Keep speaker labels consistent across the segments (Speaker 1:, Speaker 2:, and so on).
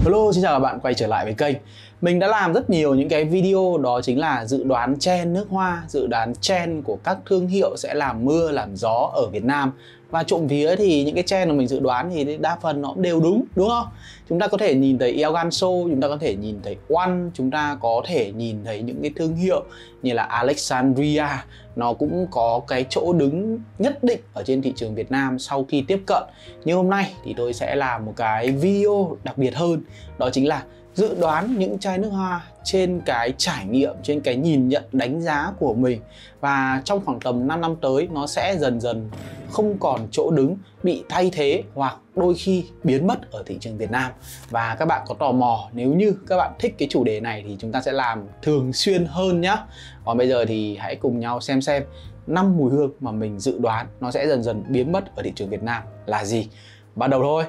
Speaker 1: Hello, xin chào các bạn quay trở lại với kênh. Mình đã làm rất nhiều những cái video đó chính là dự đoán trend nước hoa, dự đoán trend của các thương hiệu sẽ làm mưa làm gió ở Việt Nam. Và trộm vía thì những cái trend mà mình dự đoán thì đa phần nó cũng đều đúng không? Chúng ta có thể nhìn thấy El Ganso, chúng ta có thể nhìn thấy One, chúng ta có thể nhìn thấy những cái thương hiệu như là Alexandria. Nó cũng có cái chỗ đứng nhất định ở trên thị trường Việt Nam sau khi tiếp cận. Nhưng hôm nay thì tôi sẽ làm một cái video đặc biệt hơn. Đó chính là dự đoán những chai nước hoa trên cái trải nghiệm, trên cái nhìn nhận đánh giá của mình. Và trong khoảng tầm 5 năm tới nó sẽ dần dần không còn chỗ đứng, bị thay thế hoặc đôi khi biến mất ở thị trường Việt Nam. Và các bạn có tò mò, nếu như các bạn thích cái chủ đề này thì chúng ta sẽ làm thường xuyên hơn nhé. Còn bây giờ thì hãy cùng nhau xem 5 mùi hương mà mình dự đoán nó sẽ dần dần biến mất ở thị trường Việt Nam là gì. Bắt đầu thôi.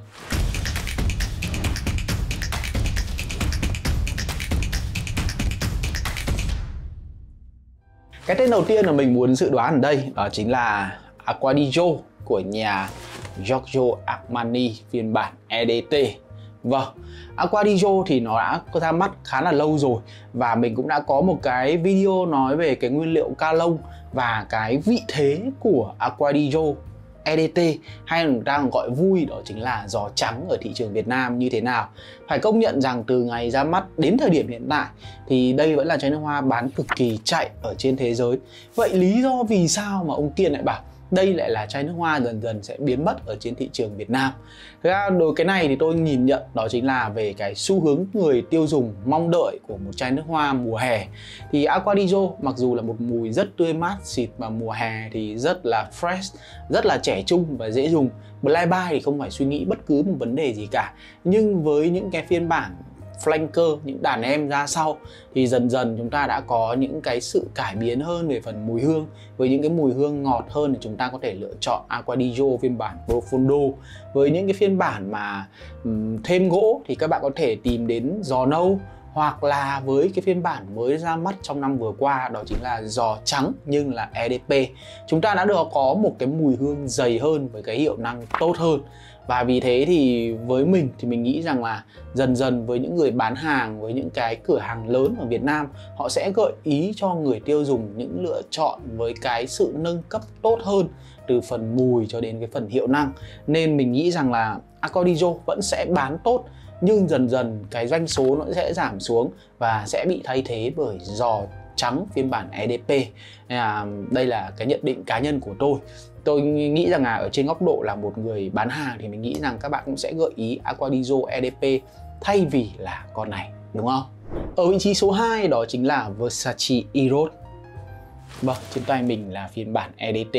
Speaker 1: Cái tên đầu tiên mà mình muốn dự đoán ở đây đó chính là Acqua di Gio của nhà Giorgio Armani phiên bản EDT. Vâng, Acqua di Gio thì nó đã ra mắt khá là lâu rồi. Và mình cũng đã có một cái video nói về cái nguyên liệu ca lông và cái vị thế của Acqua di Gio EDT, hay người ta còn gọi vui đó chính là giò trắng ở thị trường Việt Nam như thế nào. Phải công nhận rằng từ ngày ra mắt đến thời điểm hiện tại thì đây vẫn là chai nước hoa bán cực kỳ chạy ở trên thế giới. Vậy lý do vì sao mà ông Kiên lại bảo đây lại là chai nước hoa dần dần sẽ biến mất ở trên thị trường Việt Nam? Thực ra đối cái này thì tôi nhìn nhận đó chính là về cái xu hướng người tiêu dùng mong đợi của một chai nước hoa mùa hè. Thì Acqua di Gio mặc dù là một mùi rất tươi mát xịt và mùa hè thì rất là fresh, rất là trẻ trung và dễ dùng. Blind buy thì không phải suy nghĩ bất cứ một vấn đề gì cả. Nhưng với những cái phiên bản flanker, những đàn em ra sau thì dần dần chúng ta đã có những cái sự cải biến hơn về phần mùi hương. Với những cái mùi hương ngọt hơn thì chúng ta có thể lựa chọn Acqua di Gio phiên bản Profondo. Với những cái phiên bản mà thêm gỗ thì các bạn có thể tìm đến giò nâu, hoặc là với cái phiên bản mới ra mắt trong năm vừa qua đó chính là giò trắng nhưng là EDP. Chúng ta đã được có một cái mùi hương dày hơn với cái hiệu năng tốt hơn. Và vì thế thì với mình thì mình nghĩ rằng là dần dần với những người bán hàng, với những cái cửa hàng lớn ở Việt Nam, họ sẽ gợi ý cho người tiêu dùng những lựa chọn với cái sự nâng cấp tốt hơn từ phần mùi cho đến cái phần hiệu năng. Nên mình nghĩ rằng là Acqua di Gio vẫn sẽ bán tốt, nhưng dần dần cái doanh số nó sẽ giảm xuống và sẽ bị thay thế bởi giò trắng phiên bản EDP. Nên là đây là cái nhận định cá nhân của tôi. Tôi nghĩ rằng là ở trên góc độ là một người bán hàng thì mình nghĩ rằng các bạn cũng sẽ gợi ý Acqua di Gio EDP thay vì là con này, đúng không? Ở vị trí số 2 đó chính là Versace Eros. Vâng, trên tay mình là phiên bản EDT.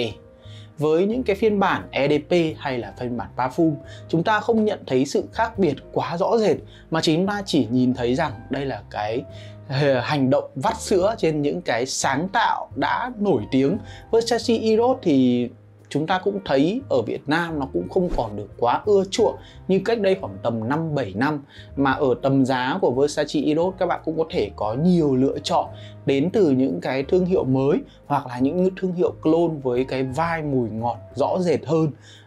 Speaker 1: Với những cái phiên bản EDP hay là phiên bản Parfum, chúng ta không nhận thấy sự khác biệt quá rõ rệt, mà chúng ta chỉ nhìn thấy rằng đây là cái hành động vắt sữa trên những cái sáng tạo đã nổi tiếng. Versace Eros thì chúng ta cũng thấy ở Việt Nam nó cũng không còn được quá ưa chuộng như cách đây khoảng tầm 5-7 năm. Mà ở tầm giá của Versace Eros các bạn cũng có thể có nhiều lựa chọn đến từ những cái thương hiệu mới hoặc là những thương hiệu clone với cái vibe mùi ngọt rõ rệt hơn.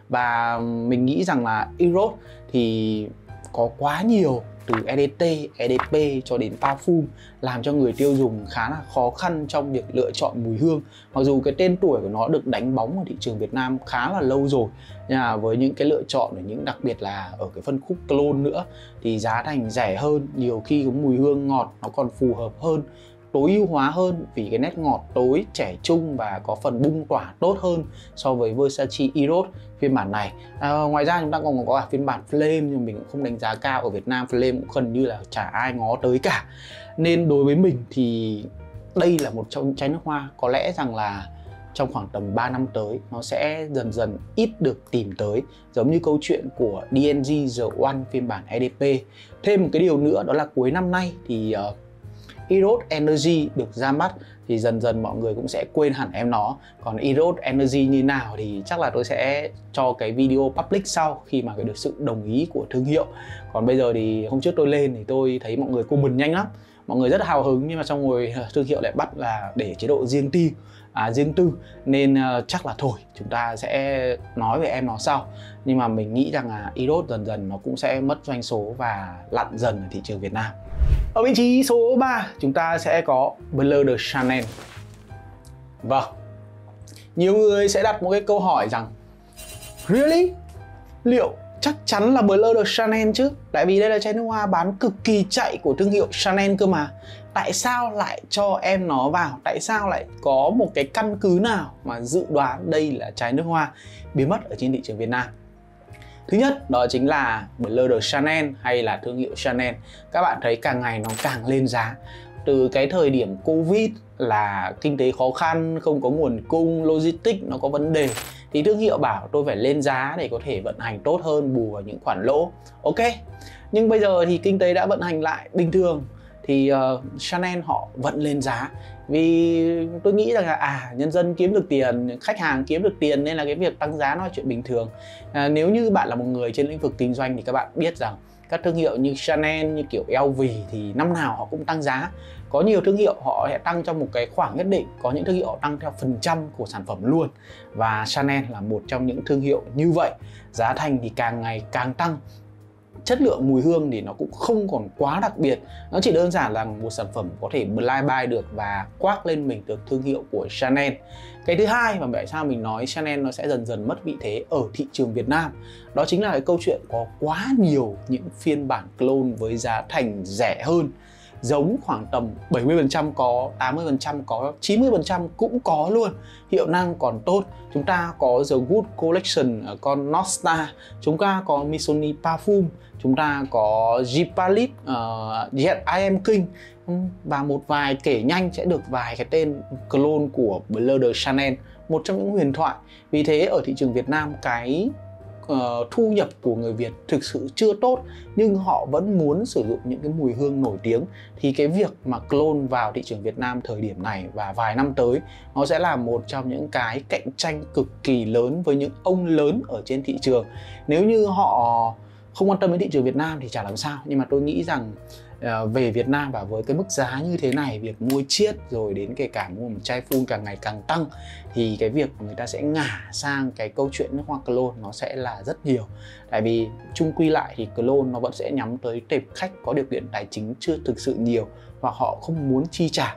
Speaker 1: Và mình nghĩ rằng là Eros thì có quá nhiều từ EDT, EDP cho đến Parfum làm cho người tiêu dùng khá là khó khăn trong việc lựa chọn mùi hương. Mặc dù cái tên tuổi của nó được đánh bóng ở thị trường Việt Nam khá là lâu rồi, nhưng mà với những cái lựa chọn và những đặc biệt là ở cái phân khúc clone nữa thì giá thành rẻ hơn, nhiều khi cái mùi hương ngọt nó còn phù hợp hơn, tối ưu hóa hơn vì cái nét ngọt tối, trẻ trung và có phần bung tỏa tốt hơn so với Versace Eros phiên bản này. Ngoài ra chúng ta còn có cả phiên bản Flame, nhưng mình cũng không đánh giá cao. Ở Việt Nam Flame cũng gần như là chả ai ngó tới cả. Nên đối với mình thì đây là một trong những chai nước hoa có lẽ rằng là trong khoảng tầm 3 năm tới nó sẽ dần dần ít được tìm tới, giống như câu chuyện của DNG The One phiên bản EDP. Thêm một cái điều nữa đó là cuối năm nay thì Eros Energy được ra mắt thì dần dần mọi người cũng sẽ quên hẳn em nó. Còn Eros Energy như nào thì chắc là tôi sẽ cho cái video public sau khi mà được sự đồng ý của thương hiệu. Còn bây giờ thì hôm trước tôi lên thì tôi thấy mọi người comment nhanh lắm, mọi người rất hào hứng, nhưng mà xong rồi thương hiệu lại bắt là để chế độ riêng tư. riêng tư, nên chắc là thôi chúng ta sẽ nói về em nó sau. Nhưng mà mình nghĩ rằng là Eros dần dần nó cũng sẽ mất doanh số và lặn dần ở thị trường Việt Nam. Ở vị trí số 3 chúng ta sẽ có Bleu de Chanel. Vâng, nhiều người sẽ đặt một cái câu hỏi rằng really? Liệu chắc chắn là Bleu de Chanel chứ? Tại vì đây là chai nước hoa bán cực kỳ chạy của thương hiệu Chanel cơ mà. Tại sao lại cho em nó vào? Tại sao lại có một cái căn cứ nào mà dự đoán đây là chai nước hoa biến mất ở trên thị trường Việt Nam? Thứ nhất đó chính là Bleu de Chanel hay là thương hiệu Chanel. Các bạn thấy càng ngày nó càng lên giá. Từ cái thời điểm Covid là kinh tế khó khăn, không có nguồn cung, logistics nó có vấn đề, thì thương hiệu bảo tôi phải lên giá để có thể vận hành tốt hơn, bù vào những khoản lỗ. Ok, nhưng bây giờ thì kinh tế đã vận hành lại bình thường thì Chanel họ vẫn lên giá. Vì tôi nghĩ rằng là nhân dân kiếm được tiền, khách hàng kiếm được tiền, nên là cái việc tăng giá nó là chuyện bình thường. Nếu như bạn là một người trên lĩnh vực kinh doanh thì các bạn biết rằng các thương hiệu như Chanel, như kiểu LV thì năm nào họ cũng tăng giá. Có nhiều thương hiệu họ sẽ tăng trong một cái khoảng nhất định, có những thương hiệu họ tăng theo phần trăm của sản phẩm luôn. Và Chanel là một trong những thương hiệu như vậy. Giá thành thì càng ngày càng tăng. Chất lượng mùi hương thì nó cũng không còn quá đặc biệt. Nó chỉ đơn giản là một sản phẩm có thể blind buy được và khoác lên mình được thương hiệu của Chanel. Cái thứ hai mà tại sao mình nói Chanel nó sẽ dần dần mất vị thế ở thị trường Việt Nam, đó chính là cái câu chuyện có quá nhiều những phiên bản clone với giá thành rẻ hơn. Giống khoảng tầm 70% có, 80% có, 90% cũng có luôn. Hiệu năng còn tốt. Chúng ta có The Good Collection, con Nostar. Chúng ta có Missoni Parfum. Chúng ta có Gipalit, Yet I Am King. Và một vài kể nhanh sẽ được vài cái tên clone của Bleu de Chanel. Một trong những huyền thoại. Vì thế ở thị trường Việt Nam cái thu nhập của người Việt thực sự chưa tốt, nhưng họ vẫn muốn sử dụng những cái mùi hương nổi tiếng. Thì cái việc mà clone vào thị trường Việt Nam thời điểm này và vài năm tới, nó sẽ là một trong những cái cạnh tranh cực kỳ lớn với những ông lớn ở trên thị trường. Nếu như họ không quan tâm đến thị trường Việt Nam thì chả làm sao, nhưng mà tôi nghĩ rằng về Việt Nam và với cái mức giá như thế này, việc mua chiết rồi đến kể cả mua một chai full càng ngày càng tăng, thì cái việc người ta sẽ ngả sang cái câu chuyện nước hoa clone nó sẽ là rất nhiều. Tại vì chung quy lại thì clone nó vẫn sẽ nhắm tới tệp khách có điều kiện tài chính chưa thực sự nhiều, hoặc họ không muốn chi trả.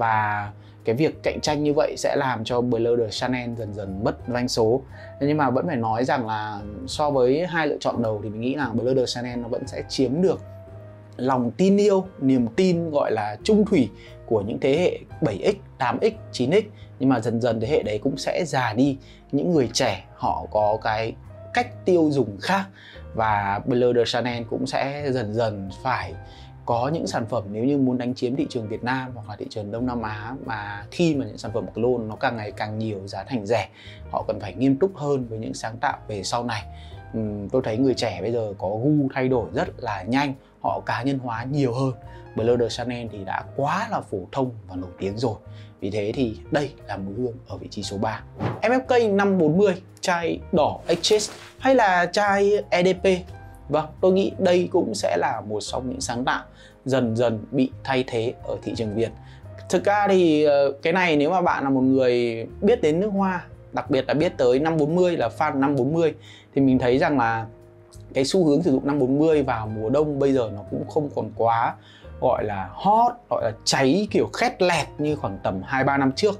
Speaker 1: Và cái việc cạnh tranh như vậy sẽ làm cho Bleu de Chanel dần dần mất doanh số. Nhưng mà vẫn phải nói rằng là so với hai lựa chọn đầu thì mình nghĩ là Bleu de Chanel nó vẫn sẽ chiếm được lòng tin yêu, niềm tin gọi là chung thủy của những thế hệ 7X, 8X, 9X. Nhưng mà dần dần thế hệ đấy cũng sẽ già đi. Những người trẻ họ có cái cách tiêu dùng khác. Và Bleu de Chanel cũng sẽ dần dần phải có những sản phẩm, nếu như muốn đánh chiếm thị trường Việt Nam hoặc là thị trường Đông Nam Á, mà khi mà những sản phẩm clone nó càng ngày càng nhiều, giá thành rẻ, họ cần phải nghiêm túc hơn với những sáng tạo về sau này. Tôi thấy người trẻ bây giờ có gu thay đổi rất là nhanh, họ cá nhân hóa nhiều hơn. Bleu de Chanel thì đã quá là phổ thông và nổi tiếng rồi. Vì thế thì đây là mùi hương ở vị trí số 3. MFK 540, chai đỏ Exchange hay là chai EDP. Vâng, tôi nghĩ đây cũng sẽ là một trong những sáng tạo dần dần bị thay thế ở thị trường Việt. Thực ra thì cái này nếu mà bạn là một người biết đến nước hoa, đặc biệt là biết tới 540, là fan 540, thì mình thấy rằng là cái xu hướng sử dụng 540 vào mùa đông bây giờ nó cũng không còn quá gọi là hot, gọi là cháy kiểu khét lẹt như khoảng tầm 2-3 năm trước.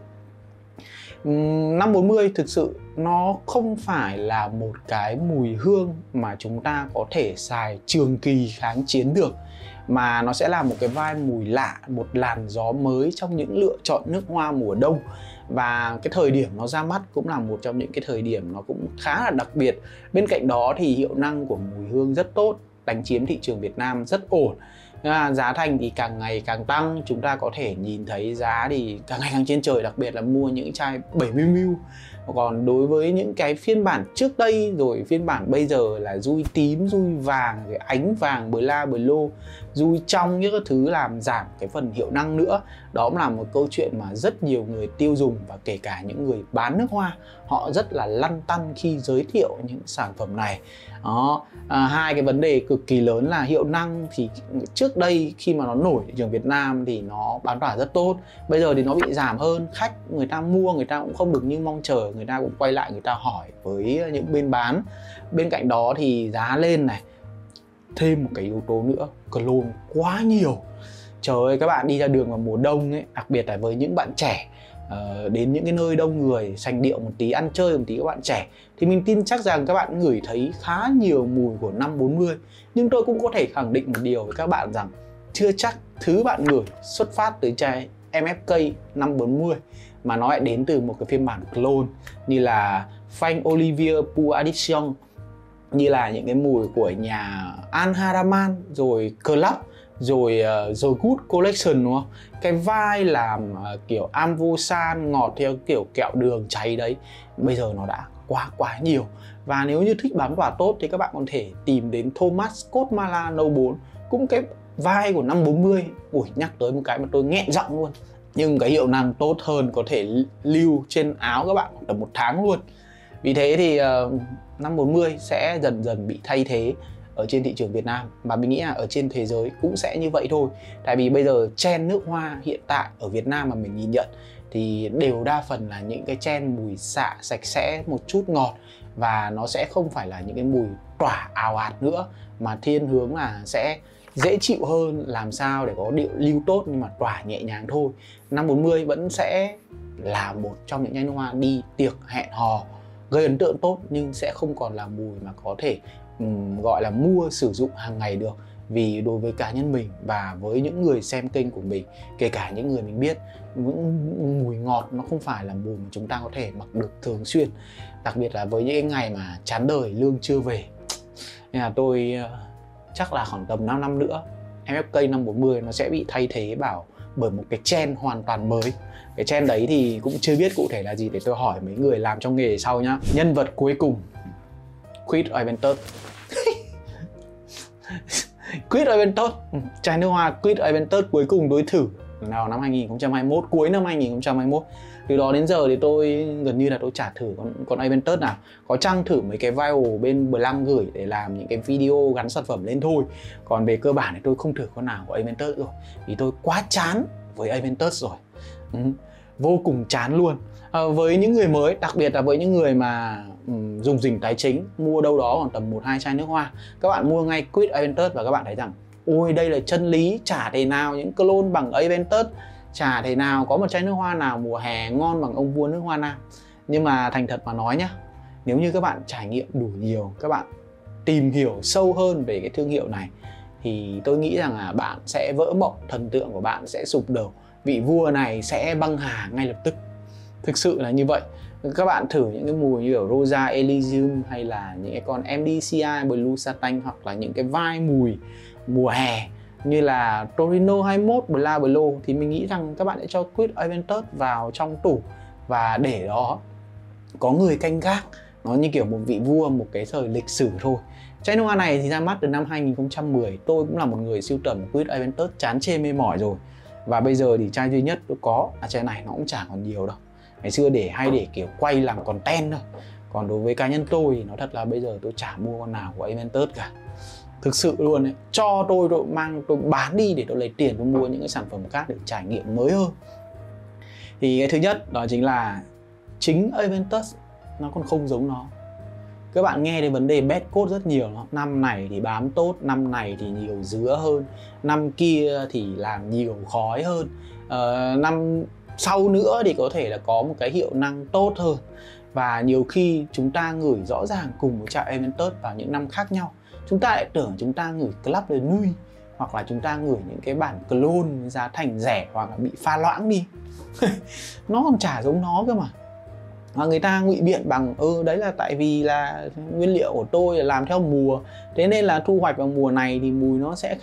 Speaker 1: 540 thực sự nó không phải là một cái mùi hương mà chúng ta có thể xài trường kỳ kháng chiến được, mà nó sẽ là một cái vibe mùi lạ, một làn gió mới trong những lựa chọn nước hoa mùa đông. Và cái thời điểm nó ra mắt cũng là một trong những cái thời điểm nó cũng khá là đặc biệt. Bên cạnh đó thì hiệu năng của mùi hương rất tốt, đánh chiếm thị trường Việt Nam rất ổn. Giá thành thì càng ngày càng tăng, chúng ta có thể nhìn thấy giá thì càng ngày càng trên trời, đặc biệt là mua những chai 70ml Còn đối với những cái phiên bản trước đây rồi phiên bản bây giờ là dui tím, dui vàng, rồi ánh vàng, bla blo, dui trong những cái thứ làm giảm cái phần hiệu năng nữa. Đó cũng là một câu chuyện mà rất nhiều người tiêu dùng và kể cả những người bán nước hoa họ rất là lăn tăn khi giới thiệu những sản phẩm này. Đó, hai cái vấn đề cực kỳ lớn là hiệu năng thì trước đây khi mà nó nổi thị trường Việt Nam thì nó bán tỏa rất tốt. Bây giờ thì nó bị giảm hơn, khách người ta mua người ta cũng không được như mong chờ, người ta cũng quay lại người ta hỏi với những bên bán. Bên cạnh đó thì giá lên này, thêm một cái yếu tố nữa, clone quá nhiều. Trời ơi, các bạn đi ra đường vào mùa đông ấy, đặc biệt là với những bạn trẻ đến những cái nơi đông người, sành điệu một tí, ăn chơi một tí các bạn trẻ, thì mình tin chắc rằng các bạn ngửi thấy khá nhiều mùi của 540. Nhưng tôi cũng có thể khẳng định một điều với các bạn rằng chưa chắc thứ bạn ngửi xuất phát từ chai MFK 540 mà nó lại đến từ một cái phiên bản clone như là Franck Olivier Pour Addiction, như là những cái mùi của nhà Al Haraman, rồi Club, rồi The Good Collection, đúng không? Cái vai làm kiểu Amvosan ngọt theo kiểu kẹo đường cháy đấy, bây giờ nó đã quá nhiều. Và nếu như thích bám tỏa tốt thì các bạn có thể tìm đến Thomas Scott Mala No 4, cũng cái vai của 540. Ui, nhắc tới một cái mà tôi nghẹn giọng luôn. Nhưng cái hiệu năng tốt hơn, có thể lưu trên áo các bạn tầm 1 tháng luôn. Vì thế thì 540 sẽ dần dần bị thay thế ở trên thị trường Việt Nam, và mình nghĩ là ở trên thế giới cũng sẽ như vậy thôi. Tại vì bây giờ trend nước hoa hiện tại ở Việt Nam mà mình nhìn nhận thì đều đa phần là những cái trend mùi xạ, sạch sẽ, một chút ngọt, và nó sẽ không phải là những cái mùi tỏa ào ạt nữa, mà thiên hướng là sẽ dễ chịu hơn, làm sao để có điệu lưu tốt nhưng mà tỏa nhẹ nhàng thôi. 540 vẫn sẽ là một trong những chai nước hoa đi tiệc hẹn hò gây ấn tượng tốt, nhưng sẽ không còn là mùi mà có thể gọi là mua sử dụng hàng ngày được. Vì đối với cá nhân mình và với những người xem kênh của mình, kể cả những người mình biết, những mùi ngọt nó không phải là mùi mà chúng ta có thể mặc được thường xuyên, đặc biệt là với những cái ngày mà chán đời, lương chưa về. Nên là tôi chắc là khoảng tầm 5 năm nữa MFK 540 nó sẽ bị thay thế bởi một cái trend hoàn toàn mới. Cái trend đấy thì cũng chưa biết cụ thể là gì, để tôi hỏi mấy người làm trong nghề sau nhá. Nhân vật cuối cùng, Creed Aventus. Creed Aventus, chai nước hoa Creed Aventus cuối cùng tôi thử nào năm 2021, cuối năm 2021. Từ đó đến giờ thì tôi gần như là tôi chả thử con Aventus nào. Có chăng thử mấy cái viral bên Blanc gửi để làm những cái video gắn sản phẩm lên thôi. Còn về cơ bản thì tôi không thử con nào của Aventus rồi, vì tôi quá chán với Aventus rồi. Vô cùng chán luôn. Với những người mới, đặc biệt là với những người mà dùng dình tài chính, mua đâu đó khoảng tầm 1-2 chai nước hoa, các bạn mua ngay Creed Aventus và các bạn thấy rằng ôi đây là chân lý, chả thể nào những clone bằng Aventus, chả thể nào có một chai nước hoa nào mùa hè ngon bằng ông vua nước hoa nam. Nhưng mà thành thật mà nói nhá, nếu như các bạn trải nghiệm đủ nhiều, các bạn tìm hiểu sâu hơn về cái thương hiệu này, thì tôi nghĩ rằng là bạn sẽ vỡ mộng, thần tượng của bạn sẽ sụp đổ, vị vua này sẽ băng hà ngay lập tức. Thực sự là như vậy. Các bạn thử những cái mùi như ở Rosa Elysium hay là những cái con MDCI Blue Satin, hoặc là những cái vai mùi mùa hè như là Torino 21 bla blo, thì mình nghĩ rằng các bạn sẽ cho Creed Aventus vào trong tủ và để đó có người canh gác. Nó như kiểu một vị vua, một cái thời lịch sử thôi. Chai nước hoa này thì ra mắt từ năm 2010. Tôi cũng là một người sưu tầm Creed Aventus chán chê mê mỏi rồi. Và bây giờ thì chai duy nhất tôi có là chai này, nó cũng chả còn nhiều đâu. Ngày xưa hay để kiểu quay làm content thôi. Còn đối với cá nhân tôi thì nói thật là bây giờ tôi chả mua con nào của Aventus cả. Thực sự luôn ấy, cho tôi bán đi để tôi lấy tiền tôi mua những cái sản phẩm khác để trải nghiệm mới hơn. Thì cái thứ nhất đó chính là chính Aventus nó còn không giống nó. Các bạn nghe đến vấn đề bad code rất nhiều. Năm này thì bám tốt, năm này thì nhiều dứa hơn, năm kia thì làm nhiều khói hơn, năm sau nữa thì có thể là có một cái hiệu năng tốt hơn. Và nhiều khi chúng ta ngửi rõ ràng cùng một chai Aventus vào những năm khác nhau, chúng ta lại tưởng chúng ta ngửi Club de Nuit, hoặc là chúng ta ngửi những cái bản clone giá thành rẻ hoặc là bị pha loãng đi. Nó còn chả giống nó cơ mà. Và người ta ngụy biện bằng đấy là tại vì là nguyên liệu của tôi là làm theo mùa, thế nên là thu hoạch vào mùa này thì mùi nó sẽ khác.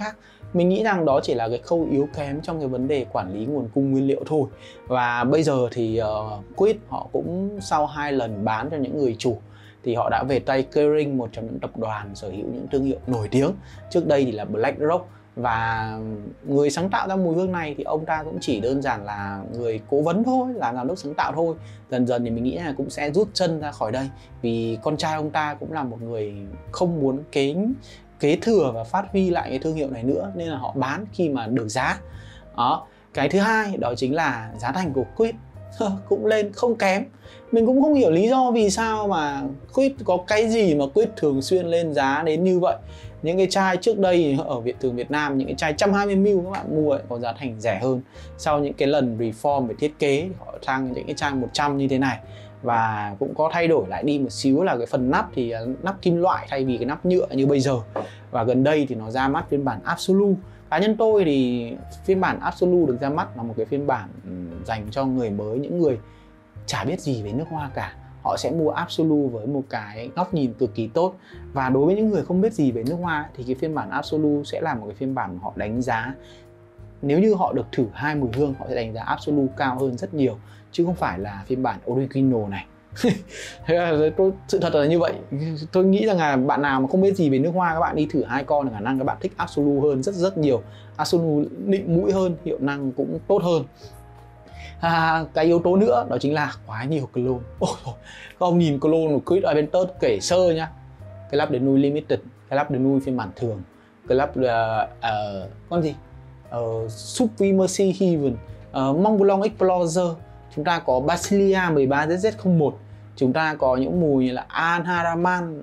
Speaker 1: Mình nghĩ rằng đó chỉ là cái khâu yếu kém trong cái vấn đề quản lý nguồn cung nguyên liệu thôi. Và bây giờ thì Quýt họ cũng sau 2 lần bán cho những người chủ thì họ đã về tay Kering, một trong những tập đoàn sở hữu những thương hiệu nổi tiếng. Trước đây thì là BlackRock, và người sáng tạo ra mùi hương này thì ông ta cũng chỉ đơn giản là người cố vấn thôi, là giám đốc sáng tạo thôi. Dần dần thì mình nghĩ là cũng sẽ rút chân ra khỏi đây, vì con trai ông ta cũng là một người không muốn kế thừa và phát huy lại cái thương hiệu này nữa, nên là họ bán khi mà được giá. Đó. Cái thứ hai đó chính là giá thành của Quýt cũng lên không kém. Mình cũng không hiểu lý do vì sao mà Quýt có cái gì mà Quýt thường xuyên lên giá đến như vậy. Những cái chai trước đây ở Việt Nam, những cái chai 120ml các bạn mua ấy, có giá thành rẻ hơn. Sau những cái lần reform về thiết kế, họ sang những cái chai 100 như thế này. Và cũng có thay đổi lại đi một xíu là cái phần nắp thì nắp kim loại thay vì cái nắp nhựa như bây giờ. Và gần đây thì nó ra mắt phiên bản Absolute. Cá nhân tôi thì phiên bản Absolute được ra mắt là một cái phiên bản dành cho người mới, những người chả biết gì về nước hoa cả. Họ sẽ mua Absolute với một cái góc nhìn cực kỳ tốt. Và đối với những người không biết gì về nước hoa thì cái phiên bản Absolute sẽ là một cái phiên bản mà họ đánh giá, nếu như họ được thử 2 mùi hương, họ sẽ đánh giá Absolute cao hơn rất nhiều, chứ không phải là phiên bản Original này. Sự thật là như vậy. Tôi nghĩ rằng là bạn nào mà không biết gì về nước hoa, các bạn đi thử 2 con thì khả năng các bạn thích Absolute hơn rất nhiều. Absolute nịnh mũi hơn, hiệu năng cũng tốt hơn. Cái yếu tố nữa đó chính là quá nhiều clone. Ôi dồi, các ông nhìn clone của Creed Aventus kể sơ nhá. Cái Lab de Nuit Limited, cái Lab de Nuit phiên bản thường, cái Lab con gì? Supremacy Heaven, Mont Blanc Explorer. Chúng ta có Basilia 13ZZ01. Chúng ta có những mùi như là Anharaman,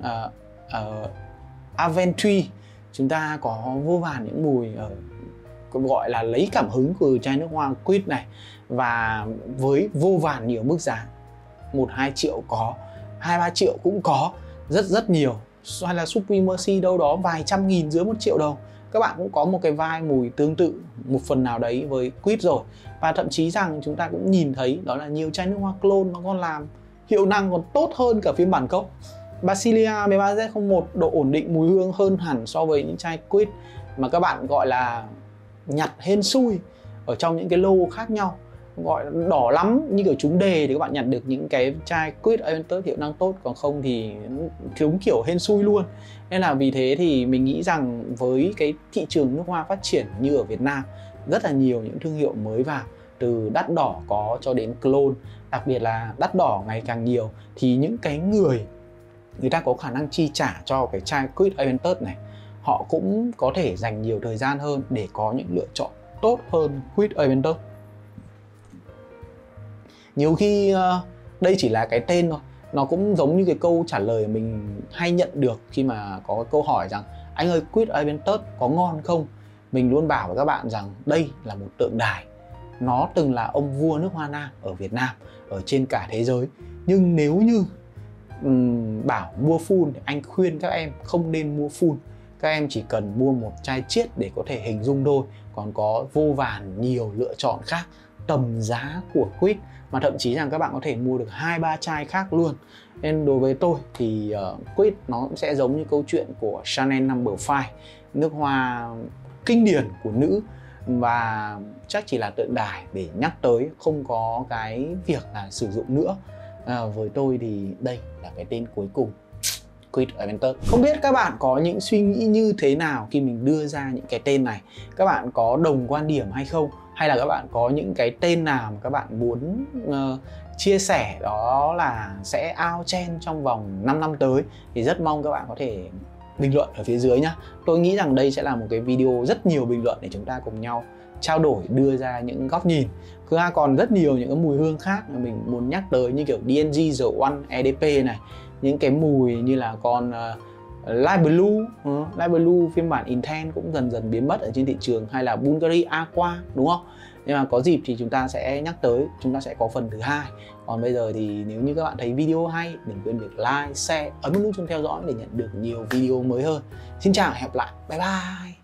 Speaker 1: Aventry. Chúng ta có vô vàn những mùi gọi là lấy cảm hứng từ chai nước hoa Quýt này, và với vô vàn nhiều mức giá. 1-2 triệu có, 2-3 triệu cũng có, rất nhiều. Hay là Supremacy đâu đó vài trăm nghìn, dưới 1 triệu đồng. Các bạn cũng có một cái vai mùi tương tự một phần nào đấy với Quýt rồi. Và thậm chí rằng chúng ta cũng nhìn thấy đó là nhiều chai nước hoa clone nó còn làm hiệu năng còn tốt hơn cả phiên bản gốc. Basilia 13Z01 độ ổn định mùi hương hơn hẳn so với những chai Quýt mà các bạn gọi là nhặt hên xui ở trong những cái lô khác nhau, gọi đỏ lắm như kiểu trúng đề thì các bạn nhặt được những cái chai Quýt Aventus hiệu năng tốt, còn không thì trúng kiểu hên xui luôn. Nên là vì thế thì mình nghĩ rằng với cái thị trường nước hoa phát triển như ở Việt Nam, rất là nhiều những thương hiệu mới vào, từ đắt đỏ có cho đến clone, đặc biệt là đắt đỏ ngày càng nhiều, thì những cái người ta có khả năng chi trả cho cái chai Quýt Aventus này, họ cũng có thể dành nhiều thời gian hơn để có những lựa chọn tốt hơn Quýt Aventus. Nhiều khi đây chỉ là cái tên thôi, nó cũng giống như cái câu trả lời mình hay nhận được khi mà có cái câu hỏi rằng anh ơi, Quýt Aventus có ngon không? Mình luôn bảo với các bạn rằng đây là một tượng đài. Nó từng là ông vua nước hoa nam ở Việt Nam, ở trên cả thế giới. Nhưng nếu như bảo mua full thì anh khuyên các em không nên mua full. Các em chỉ cần mua một chai chiết để có thể hình dung thôi. Còn có vô vàn nhiều lựa chọn khác tầm giá của Quýt, mà thậm chí rằng các bạn có thể mua được 2-3 chai khác luôn. Nên đối với tôi thì Quýt nó cũng sẽ giống như câu chuyện của Chanel No. 5, nước hoa kinh điển của nữ, và chắc chỉ là tượng đài để nhắc tới, không có cái việc là sử dụng nữa. Với tôi thì đây là cái tên cuối cùng, Quýt Aventus. Không biết các bạn có những suy nghĩ như thế nào khi mình đưa ra những cái tên này? Các bạn có đồng quan điểm hay không? Hay là các bạn có những cái tên nào mà các bạn muốn chia sẻ, đó là sẽ out trend trong vòng 5 năm tới? Thì rất mong các bạn có thể bình luận ở phía dưới nhá. Tôi nghĩ rằng đây sẽ là một cái video rất nhiều bình luận để chúng ta cùng nhau trao đổi, đưa ra những góc nhìn. Còn rất nhiều những cái mùi hương khác mà mình muốn nhắc tới, như kiểu DNG The One EDP này, những cái mùi như là con Light Blue phiên bản Intense cũng dần dần biến mất ở trên thị trường, hay là Bulgari Aqua, đúng không? Nhưng mà có dịp thì chúng ta sẽ nhắc tới, chúng ta sẽ có phần thứ 2. Còn bây giờ thì nếu như các bạn thấy video hay, đừng quên việc like, share, ấn nút chuông theo dõi để nhận được nhiều video mới hơn. Xin chào và hẹn gặp lại, bye bye.